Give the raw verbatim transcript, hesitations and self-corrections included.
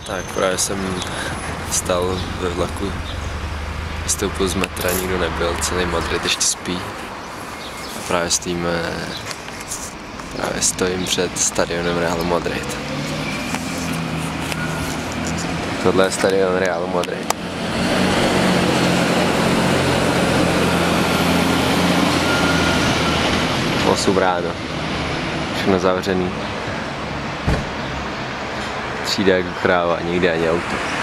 Tak právě jsem vstal ve vlaku, vystoupil z metra, nikdo nebyl, celý Madrid ještě spí. A právě stojíme, právě stojím před stadionem Realu Madrid. Tohle je stadion Realu Madrid. osm ráno, všechno zavřený. Třída jako kráva, nikde ani auto.